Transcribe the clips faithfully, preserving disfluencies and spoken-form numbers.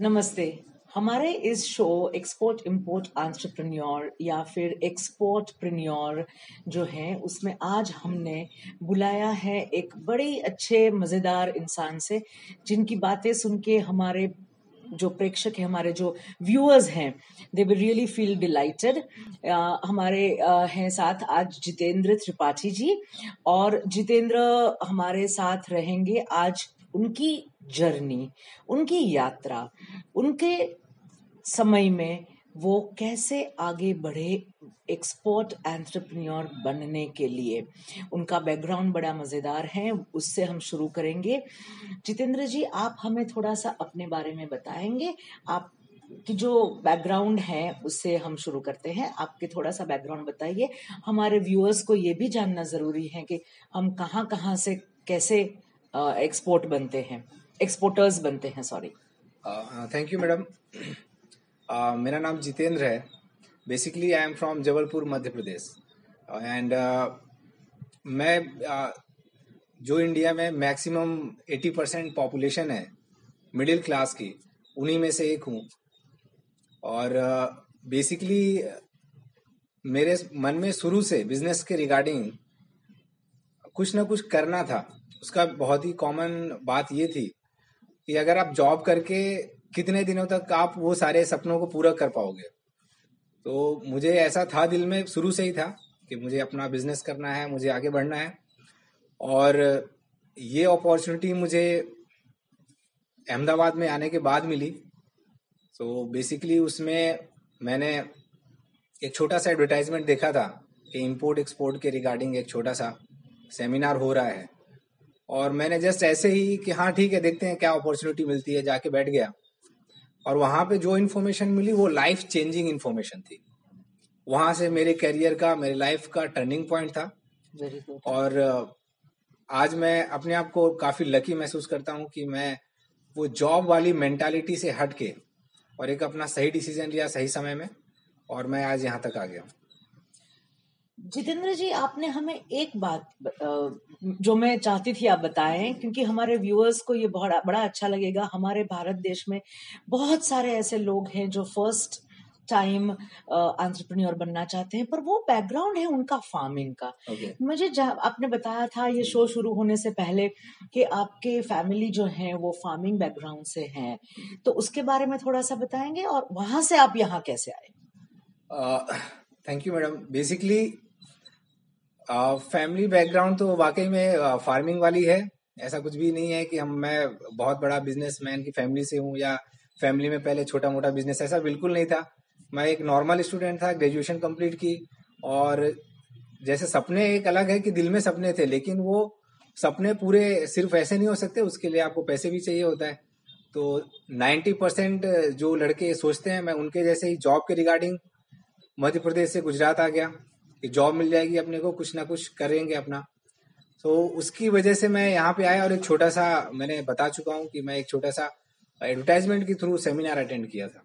नमस्ते। हमारे इस शो एक्सपोर्ट इंपोर्ट एंटरप्रेन्योर या फिर एक्सपोर्ट प्रेन्योर जो है उसमें आज हमने बुलाया है एक बड़े अच्छे मज़ेदार इंसान से जिनकी बातें सुन के हमारे जो प्रेक्षक हैं, हमारे जो व्यूअर्स हैं, they will really feel delighted. हमारे uh, हैं साथ आज जितेंद्र त्रिपाठी जी, और जितेंद्र हमारे साथ रहेंगे आज। उनकी जर्नी, उनकी यात्रा, उनके समय में वो कैसे आगे बढ़े एक्सपोर्ट एंटरप्रेन्योर बनने के लिए, उनका बैकग्राउंड बड़ा मज़ेदार है। उससे हम शुरू करेंगे। जितेंद्र जी, आप हमें थोड़ा सा अपने बारे में बताएंगे। आप कि जो बैकग्राउंड है उससे हम शुरू करते हैं। आपके थोड़ा सा बैकग्राउंड बताइए। हमारे व्यूअर्स को ये भी जानना जरूरी है कि हम कहाँ कहाँ से कैसे एक्सपोर्ट बनते हैं, एक्सपोर्टर्स बनते हैं। सॉरी। Thank you madam. मेरा नाम जितेंद्र है। Basically I am from Jabalpur Madhya Pradesh and मैं uh, जो इंडिया में मैक्सिमम अस्सी परसेंट पॉपुलेशन है मिडिल क्लास की, उन्हीं में से एक हूँ। और बेसिकली uh, मेरे मन में शुरू से बिजनेस के रिगार्डिंग कुछ ना कुछ करना था। उसका बहुत ही कॉमन बात ये थी कि अगर आप जॉब करके कितने दिनों तक आप वो सारे सपनों को पूरा कर पाओगे। तो मुझे ऐसा था, दिल में शुरू से ही था कि मुझे अपना बिजनेस करना है, मुझे आगे बढ़ना है। और ये अपॉर्चुनिटी मुझे अहमदाबाद में आने के बाद मिली। तो बेसिकली उसमें मैंने एक छोटा सा एडवर्टाइजमेंट देखा था कि इंपोर्ट एक्सपोर्ट के रिगार्डिंग एक छोटा सा सेमिनार हो रहा है, और मैंने जस्ट ऐसे ही कि हाँ ठीक है, देखते हैं क्या अपॉर्चुनिटी मिलती है, जाके बैठ गया। और वहाँ पे जो इन्फॉर्मेशन मिली वो लाइफ चेंजिंग इन्फॉर्मेशन थी। वहाँ से मेरे करियर का, मेरे लाइफ का टर्निंग पॉइंट था। और आज मैं अपने आप को काफ़ी लकी महसूस करता हूँ कि मैं वो जॉब वाली मेंटालिटी से हट के और एक अपना सही डिसीजन लिया सही समय में, और मैं आज यहाँ तक आ गया। जितेंद्र जी, आपने हमें एक बात जो मैं चाहती थी आप बताएं, क्योंकि हमारे व्यूअर्स को ये बड़ा बड़ा अच्छा लगेगा। हमारे भारत देश में बहुत सारे ऐसे लोग हैं जो फर्स्ट टाइम एंटरप्रेन्योर बनना चाहते हैं, पर वो बैकग्राउंड है उनका फार्मिंग का। okay. मुझे आपने बताया था ये शो शुरू होने से पहले कि आपके फैमिली जो है वो फार्मिंग बैकग्राउंड से हैं, तो उसके बारे में थोड़ा सा बताएंगे, और वहां से आप यहाँ कैसे आए? Thank you madam. Basically family background तो वाकई में फार्मिंग uh, वाली है। ऐसा कुछ भी नहीं है कि हम मैं बहुत बड़ा बिजनेसमैन की फैमिली से हूँ या फैमिली में पहले छोटा मोटा बिजनेस, ऐसा बिल्कुल नहीं था। मैं एक नॉर्मल स्टूडेंट था, ग्रेजुएशन कंप्लीट की। और जैसे सपने एक अलग है कि दिल में सपने थे, लेकिन वो सपने पूरे सिर्फ ऐसे नहीं हो सकते, उसके लिए आपको पैसे भी चाहिए होता है। तो नाइन्टी परसेंट जो लड़के सोचते हैं, मैं उनके जैसे ही जॉब के रिगार्डिंग मध्य प्रदेश से गुजरात आ गया कि जॉब मिल जाएगी अपने को, कुछ ना कुछ करेंगे अपना। तो उसकी वजह से मैं यहाँ पे आया और एक छोटा सा, मैंने बता चुका हूँ कि मैं एक छोटा सा एडवर्टाइजमेंट के थ्रू सेमिनार अटेंड किया था।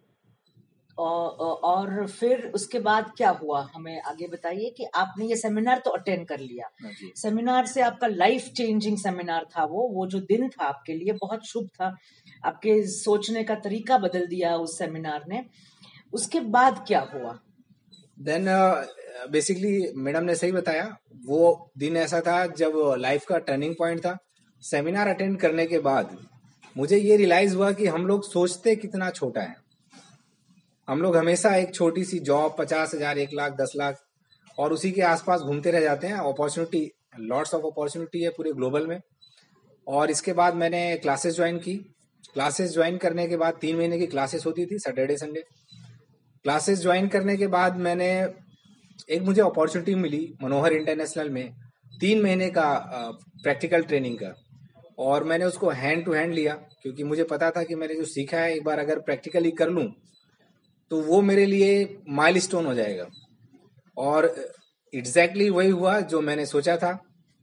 और, और फिर उसके बाद क्या हुआ, हमें आगे बताइए कि आपने ये सेमिनार तो अटेंड कर लिया। सेमिनार से आपका लाइफ चेंजिंग सेमिनार था वो वो जो दिन था आपके लिए बहुत शुभ था। आपके सोचने का तरीका बदल दिया उस सेमिनार ने। उसके बाद क्या हुआ? देन बेसिकली मैडम ने सही बताया, वो दिन ऐसा था जब लाइफ का टर्निंग पॉइंट था। सेमिनार अटेंड करने के बाद मुझे ये रियलाइज हुआ कि हम लोग सोचते कितना छोटा है। हम लोग हमेशा एक छोटी सी जॉब, पचास हजार, एक लाख, दस लाख, और उसी के आसपास घूमते रह जाते हैं। अपॉर्चुनिटी, लॉट्स ऑफ अपॉर्चुनिटी है पूरे ग्लोबल में। और इसके बाद मैंने क्लासेस ज्वाइन की। क्लासेस ज्वाइन करने के बाद तीन महीने की क्लासेस होती थी, सैटरडे संडे। क्लासेस ज्वाइन करने के बाद मैंने एक मुझे अपॉर्चुनिटी मिली मनोहर इंटरनेशनल में, तीन महीने का प्रैक्टिकल ट्रेनिंग का। और मैंने उसको हैंड टू हैंड लिया, क्योंकि मुझे पता था कि मैंने जो सीखा है एक बार अगर प्रैक्टिकली कर लूँ तो वो मेरे लिए माइलस्टोन हो जाएगा। और एग्जैक्टली वही हुआ जो मैंने सोचा था।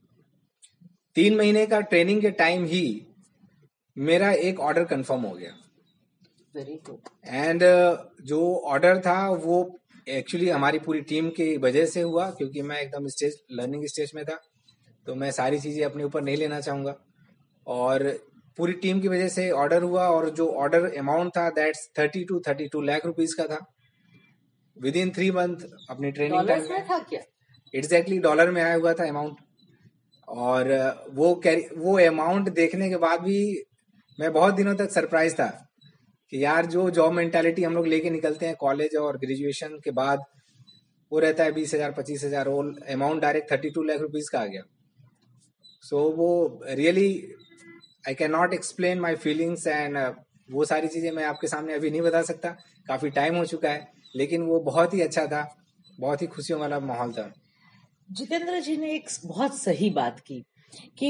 तीन महीने का ट्रेनिंग के टाइम ही मेरा एक ऑर्डर कंफर्म हो गया। Very good. एंड जो ऑर्डर था वो एक्चुअली हमारी पूरी टीम की वजह से हुआ, क्योंकि मैं एकदम स्टेज लर्निंग स्टेज में था, तो मैं सारी चीज़ें अपने ऊपर नहीं लेना चाहूँगा। और पूरी टीम की वजह से ऑर्डर हुआ, और जो ऑर्डर अमाउंट था that's thirty two thirty two lakh rupees का था विद इन थ्री मंथ अपनी ट्रेनिंग टाइम में था क्या? एग्जैक्टली डॉलर में आया हुआ था अमाउंट। और वो कैरी वो अमाउंट देखने के बाद भी मैं बहुत दिनों तक सरप्राइज था कि यार जो जॉब मेंटालिटी हम लोग लेके निकलते हैं कॉलेज और ग्रेजुएशन के बाद, वो रहता है बीस हजार पच्चीस हजार, वो amount direct thirty two lakh rupees का आ गया। सो so, वो really I can not explain my feelings and वो सारी चीजें मैं आपके सामने अभी नहीं बता सकता, काफी टाइम हो चुका है, लेकिन वो बहुत ही अच्छा था, बहुत ही खुशियों वाला माहौल था। जितेंद्र जी ने एक बहुत सही बात की कि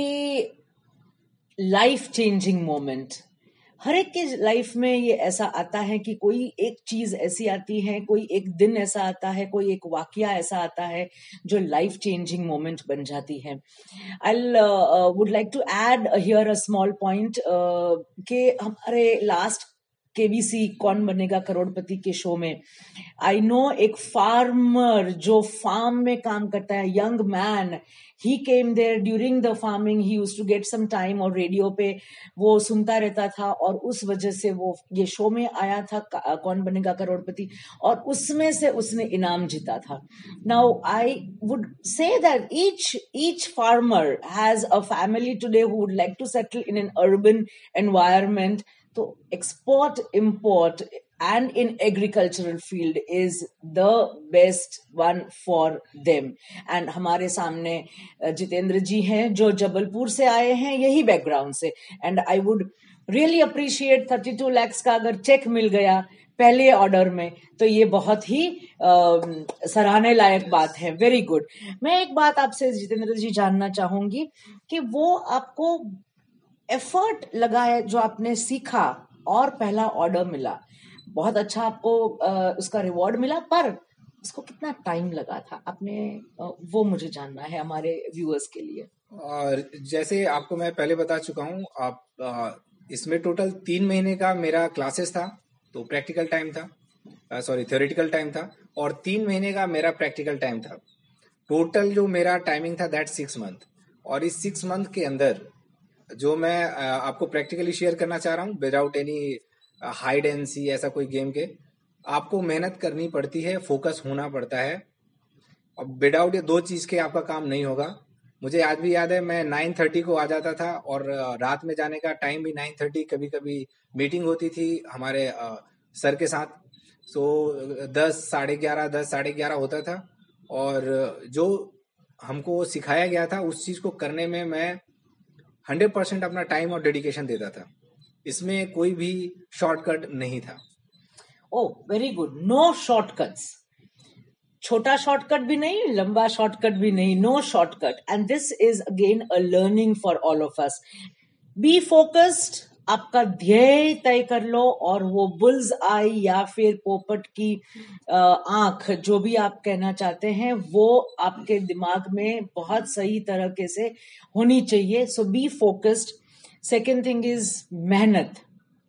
लाइफ चेंजिंग मोमेंट, हर एक के लाइफ में ये ऐसा आता है कि कोई एक चीज ऐसी आती है, कोई एक दिन ऐसा आता है, कोई एक वाकया ऐसा आता है जो लाइफ चेंजिंग मोमेंट बन जाती है। I would like to add here a small point कि हमारे लास्ट केबीसी कौन बनेगा करोड़पति के शो में आई नो एक फार्मर जो फार्म में काम करता है, young man, he came there during the farming, he used to get some time और रेडियो पे वो सुनता रहता था और उस वजह से वो ये शो में आया था कौन बनेगा करोड़पति, और उसमें से उसने इनाम जीता था। Now I would say that each each farmer has a family today who would like to settle in an urban environment. तो export import and in agricultural field is the best one for them। and हमारे सामने जितेंद्र जी हैं जो जबलपुर से आए हैं यही background से, and I would really appreciate thirty two lakhs का अगर चेक मिल गया पहले ऑर्डर में तो ये बहुत ही सराहने लायक बात है। Very good. मैं एक बात आपसे जितेंद्र जी जानना चाहूंगी कि वो आपको एफर्ट लगाए जो आपने सीखा और पहला ऑर्डर मिला, बहुत अच्छा आपको आ, उसका रिवॉर्ड मिला, पर उसको कितना टाइम लगा था आपने, वो मुझे जानना है हमारे व्यूअर्स के लिए। और जैसे आपको मैं पहले बता चुका हूँ, आप इसमें टोटल तीन महीने का मेरा क्लासेस था, तो प्रैक्टिकल टाइम था, सॉरी थ्योरेटिकल टाइम था, और तीन महीने का मेरा प्रैक्टिकल टाइम था। टोटल जो मेरा टाइमिंग था दैट सिक्स मंथ। और इस सिक्स मंथ के अंदर जो मैं आपको प्रैक्टिकली शेयर करना चाह रहा हूँ without any hide and seek ऐसा कोई गेम के, आपको मेहनत करनी पड़ती है, फोकस होना पड़ता है। अब विदाउट ये दो चीज के आपका काम नहीं होगा। मुझे आज भी याद है मैं नाइन थर्टी को आ जाता था और रात में जाने का टाइम भी नाइन थर्टी, कभी कभी मीटिंग होती थी हमारे सर के साथ, सो दस साढ़े ग्यारह दस साढ़े ग्यारह होता था, और जो हमको सिखाया गया था उस चीज को करने में मैं हंड्रेड परसेंट अपना टाइम और डेडिकेशन देता था। इसमें कोई भी शॉर्टकट नहीं था। Oh very good, no shortcuts, छोटा शॉर्टकट भी नहीं, लंबा शॉर्टकट भी नहीं, no shortcut. And this is again a learning for all of us. Be focused, आपका ध्येय तय कर लो और वो बुल्स आई या फिर पोपट की आंख, जो भी आप कहना चाहते हैं, वो आपके दिमाग में बहुत सही तरीके से होनी चाहिए। So be focused. Second thing is मेहनत।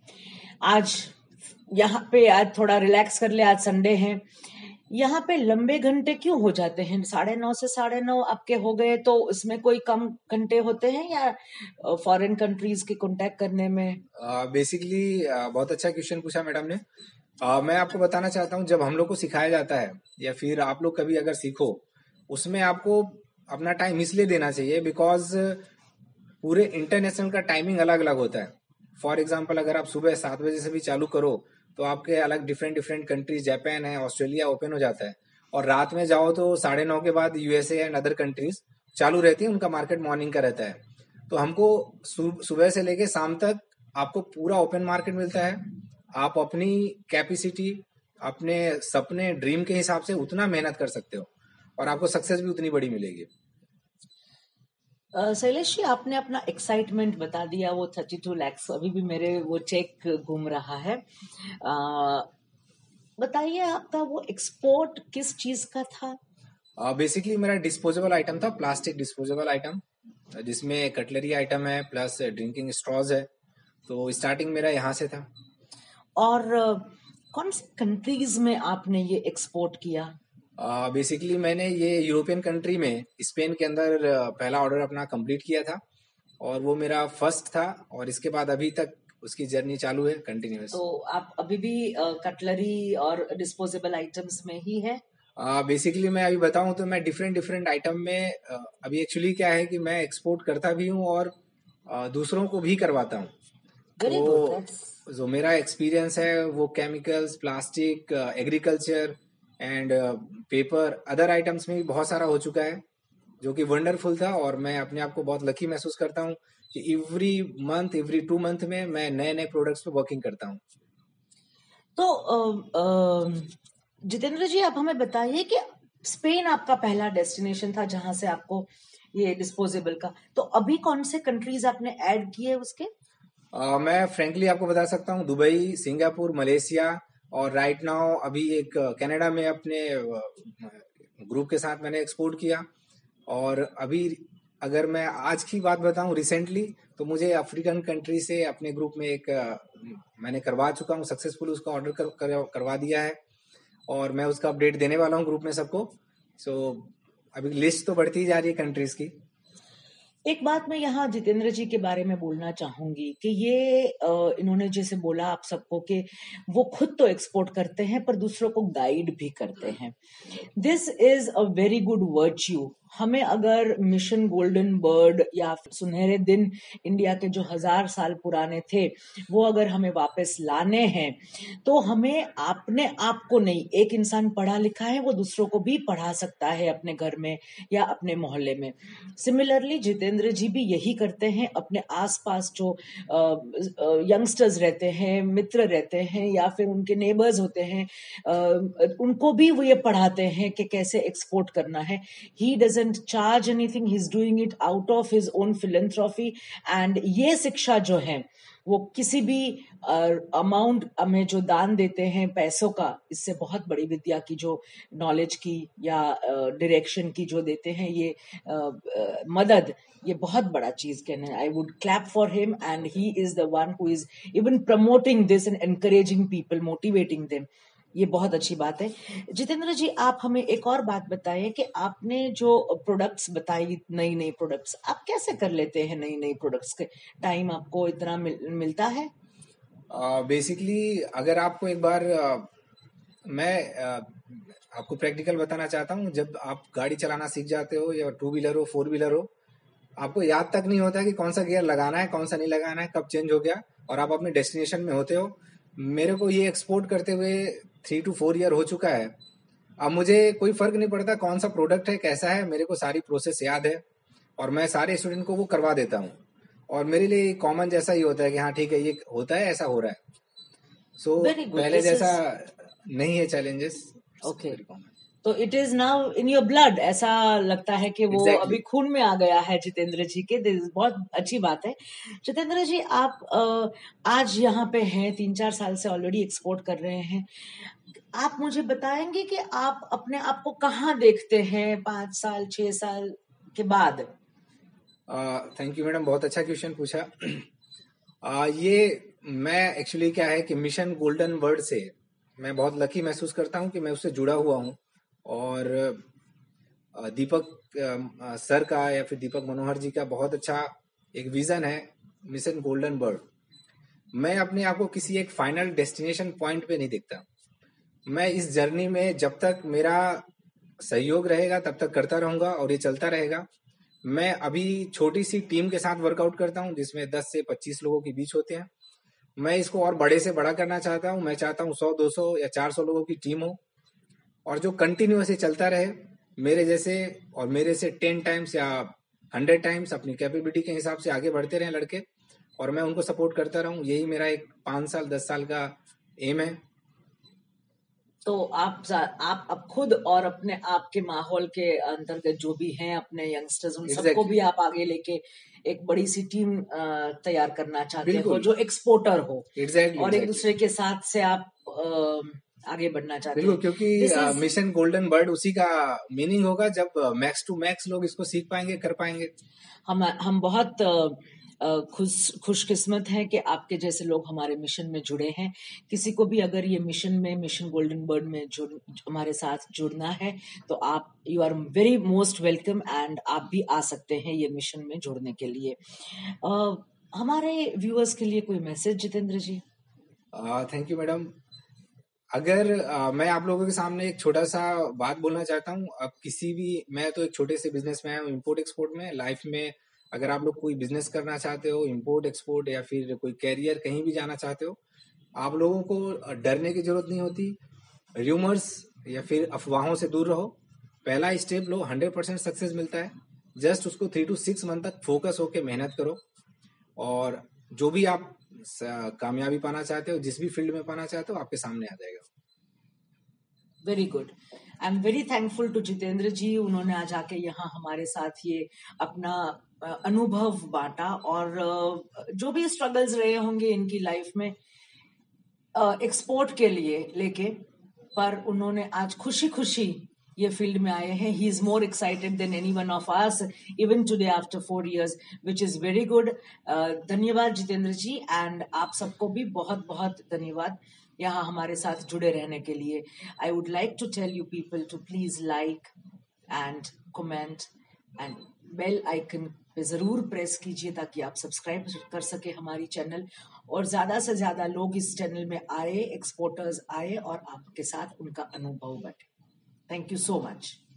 आज यहाँ पे आज थोड़ा रिलैक्स कर ले, आज संडे है, यहाँ पे लंबे घंटे क्यों हो जाते हैं? साढ़े नौ से साढ़े नौ आपके हो गए तो इसमें कोई कम घंटे होते हैं या फॉरेन कंट्रीज के कांटेक्ट करने में? बेसिकली uh, uh, बहुत अच्छा क्वेश्चन पूछा मैडम ने। uh, मैं आपको बताना चाहता हूँ, जब हम लोग को सिखाया जाता है या फिर आप लोग कभी अगर सीखो, उसमें आपको अपना टाइम इसलिए देना चाहिए बिकॉज पूरे इंटरनेशनल का टाइमिंग अलग अलग होता है। फॉर एग्जाम्पल अगर आप सुबह सात बजे से भी चालू करो तो आपके अलग डिफरेंट डिफरेंट कंट्रीज, जापान है, ऑस्ट्रेलिया ओपन हो जाता है, और रात में जाओ तो साढ़े नौ के बाद यूएसए एंड अदर कंट्रीज चालू रहती है, उनका मार्केट मॉर्निंग का रहता है। तो हमको सुबह से लेके शाम तक आपको पूरा ओपन मार्केट मिलता है। आप अपनी कैपेसिटी, अपने सपने, ड्रीम के हिसाब से उतना मेहनत कर सकते हो और आपको सक्सेस भी उतनी बड़ी मिलेगी। शैलेश जी, आपने अपना एक्साइटमेंट बता दिया, वो थर्टी टू लैक्स अभी भी मेरे वो चेक घूम रहा है। बताइए आपका वो एक्सपोर्ट किस चीज का था? बेसिकली uh, मेरा डिस्पोजेबल आइटम था, प्लास्टिक डिस्पोजेबल आइटम, जिसमें कटलरी आइटम है प्लस ड्रिंकिंग स्ट्रॉज है। तो स्टार्टिंग मेरा यहाँ से था। और uh, कौन सी कंट्रीज में आपने ये एक्सपोर्ट किया? बेसिकली uh, मैंने ये यूरोपियन कंट्री में, स्पेन के अंदर uh, पहला ऑर्डर अपना कंप्लीट किया था, और वो मेरा फर्स्ट था, और इसके बाद अभी तक उसकी जर्नी चालू है कंटिन्यूअस। तो आप अभी भी कटलरी और डिस्पोजेबल आइटम्स में ही है? बेसिकली uh, मैं अभी बताऊं तो मैं डिफरेंट डिफरेंट आइटम में uh, अभी एक्चुअली क्या है कि मैं एक्सपोर्ट करता भी हूं और uh, दूसरों को भी करवाता हूं। तो जो मेरा एक्सपीरियंस है वो chemicals, plastic, agriculture and paper, other items में भी बहुत सारा हो चुका है, जो कि वंडरफुल था। और मैं अपने आप को बहुत लकी महसूस करता हूँ कि every month every two month में मैं नए नए प्रोडक्ट्स पे वर्किंग करता हूँ। तो जितेंद्र जी, आप हमें बताइए कि स्पेन आपका पहला डेस्टिनेशन था जहां से आपको ये डिस्पोजेबल का, तो अभी कौन से कंट्रीज आपने ऐड किए उसके? uh, मैं फ्रेंकली आपको बता सकता हूँ, दुबई, सिंगापुर, मलेशिया, और राइट नाउ अभी एक कनाडा में अपने ग्रुप के साथ मैंने एक्सपोर्ट किया। और अभी अगर मैं आज की बात बताऊं रिसेंटली, तो मुझे अफ्रीकन कंट्री से अपने ग्रुप में एक मैंने करवा चुका हूं, सक्सेसफुल उसका ऑर्डर कर, कर, करवा दिया है, और मैं उसका अपडेट देने वाला हूं ग्रुप में सबको। सो so, अभी लिस्ट तो बढ़ती ही जा रही है कंट्रीज की। एक बात मैं यहाँ जितेंद्र जी के बारे में बोलना चाहूंगी कि ये इन्होंने जैसे बोला आप सबको कि वो खुद तो एक्सपोर्ट करते हैं पर दूसरों को गाइड भी करते हैं। This is a very good virtue. हमें अगर मिशन गोल्डन बर्ड या सुनहरे दिन इंडिया के जो हजार साल पुराने थे वो अगर हमें वापस लाने हैं, तो हमें अपने आप को नहीं, एक इंसान पढ़ा लिखा है वो दूसरों को भी पढ़ा सकता है अपने घर में या अपने मोहल्ले में। सिमिलरली जितेंद्र जी भी यही करते हैं, अपने आसपास जो यंगस्टर्स रहते हैं, मित्र रहते हैं या फिर उनके नेबर्स होते हैं, uh, उनको भी वो ये पढ़ाते हैं कि कैसे एक्सपोर्ट करना है। He doesn't charge anything, he is doing it out of his own philanthropy. And ये शिक्षा जो है वो किसी भी अमाउंट uh, हमें जो दान देते हैं पैसों का, इससे बहुत बड़ी विद्या की जो नॉलेज की या डायरेक्शन uh, की जो देते हैं ये uh, uh, मदद, ये बहुत बड़ा चीज कहना है। I would clap for him and he is the one who is even promoting this and encouraging people, motivating them. ये बहुत अच्छी बात है। जितेंद्र जी, आप हमें एक और बात बताइए कि आपने जो प्रोडक्ट्स बताई, नई नई प्रोडक्ट्स, आप कैसे कर लेते हैं नई नई प्रोडक्ट्स के? टाइम आपको इतना मिल, मिलता है? बेसिकली uh, अगर आपको एक बार uh, मैं uh, आपको प्रैक्टिकल बताना चाहता हूँ। जब आप गाड़ी चलाना सीख जाते हो, या टू व्हीलर हो, फोर व्हीलर हो, आपको याद तक नहीं होता कि कौन सा गियर लगाना है, कौन सा नहीं लगाना है, कब चेंज हो गया, और आप अपने डेस्टिनेशन में होते हो। मेरे को ये एक्सपोर्ट करते हुए थ्री टू फोर ईयर हो चुका है। अब मुझे कोई फर्क नहीं पड़ता कौन सा प्रोडक्ट है, कैसा है, मेरे को सारी प्रोसेस याद है और मैं सारे स्टूडेंट को वो करवा देता हूँ। और मेरे लिए कॉमन जैसा ही होता है कि हाँ ठीक है, ये होता है, ऐसा हो रहा है। सो so, पहले जैसा नहीं है चैलेंजेस। ओके, तो it is now in your blood, ऐसा लगता है कि वो exactly. अभी खून में आ गया है जितेंद्र जी के। बहुत अच्छी बात है। जितेंद्र जी, आप आज यहाँ पे हैं, तीन चार साल से ऑलरेडी एक्सपोर्ट कर रहे हैं। आप मुझे बताएंगे कि आप अपने आप को कहाँ देखते हैं पांच साल छह साल के बाद? थैंक यू मैडम, बहुत अच्छा क्वेश्चन पूछा। uh, ये मैं एक्चुअली क्या है कि मिशन गोल्डन बर्ड से मैं बहुत लकी महसूस करता हूँ कि मैं उससे जुड़ा हुआ हूँ। और दीपक सर का या फिर दीपक मनोहर जी का बहुत अच्छा एक विजन है, मिशन गोल्डन बर्ड। मैं अपने आप को किसी एक फाइनल डेस्टिनेशन पॉइंट पे नहीं देखता। मैं इस जर्नी में जब तक मेरा सहयोग रहेगा तब तक करता रहूंगा और ये चलता रहेगा। मैं अभी छोटी सी टीम के साथ वर्कआउट करता हूँ जिसमें दस से पच्चीस लोगों के बीच होते हैं। मैं इसको और बड़े से बड़ा करना चाहता हूँ। मैं चाहता हूँ सौ दो सौ या चार सौ लोगों की टीम हो और जो कंटिन्यूअसली चलता रहे, मेरे जैसे और मेरे से टेन टाइम्स या हंड्रेड टाइम्स अपनी कैपेबिलिटी के हिसाब से आगे बढ़ते रहे लड़के, और मैं उनको सपोर्ट करता रहूं। यही मेरा एक पांच साल दस साल का एम है। तो आप आप अब खुद और अपने आपके माहौल के अंतर्गत जो भी हैं अपने यंगस्टर्स, उन exactly. सबको भी आप आगे लेके एक बड़ी सी टीम तैयार करना चाहते हो जो एक्सपोर्टर हो। exactly, और exactly. एक दूसरे के साथ से आप आगे बढ़ना चाहते हैं। क्योंकि मिशन गोल्डन बर्ड उसी का मीनिंग होगा जब मैक्स टू मैक्स लोग इसको सीख पाएंगे, कर पाएंगे। हम हम बहुत खुश खुशकिस्मत हैं कि आपके जैसे लोग हमारे मिशन में जुड़े हैं। किसी को भी अगर ये मिशन में मिशन गोल्डन बर्ड में जुड़ हमारे साथ जुड़ना है तो आप you are very most welcome and आप भी आ सकते हैं ये मिशन में जुड़ने के लिए। uh, हमारे व्यूअर्स के लिए कोई message Jitendra ji? Thank you madam. अगर uh, मैं आप लोगों के सामने एक छोटा सा बात बोलना चाहता हूँ। अब किसी भी, मैं तो एक छोटे से बिजनेसमैन हूँ इम्पोर्ट एक्सपोर्ट में। लाइफ में अगर आप लोग कोई बिजनेस करना चाहते हो, इम्पोर्ट एक्सपोर्ट या फिर कोई कैरियर कहीं भी जाना चाहते हो, आप लोगों को डरने की जरूरत नहीं होती। र्यूमर्स या फिर अफवाहों से दूर रहो। पहला स्टेप लो, हंड्रेड परसेंट सक्सेस मिलता है। जस्ट उसको थ्री टू सिक्स मंथ तक फोकस होके मेहनत करो, और जो भी आप कामयाबी पाना चाहते हो, जिस भी फील्ड में पाना चाहते हो, आपके सामने आ जाएगा। Very good. I am very thankful to Jitendra ji. उन्होंने आज आके यहाँ हमारे साथ ये अपना अनुभव बांटा, और जो भी स्ट्रगल्स रहे होंगे इनकी लाइफ में एक्सपोर्ट के लिए लेके, पर उन्होंने आज खुशी खुशी ये फील्ड में आए हैं। He is more excited than any one of us even today after four years, which is very good. धन्यवाद जितेंद्र जी, एंड आप सबको भी बहुत बहुत धन्यवाद यहाँ हमारे साथ जुड़े रहने के लिए। I would like to tell you people to please like and comment and bell icon पे जरूर प्रेस कीजिए ताकि आप सब्सक्राइब कर सके हमारी चैनल, और ज्यादा से ज्यादा लोग इस चैनल में आए, एक्सपोर्टर्स आए और आपके साथ उनका अनुभव बांटे। Thank you so much.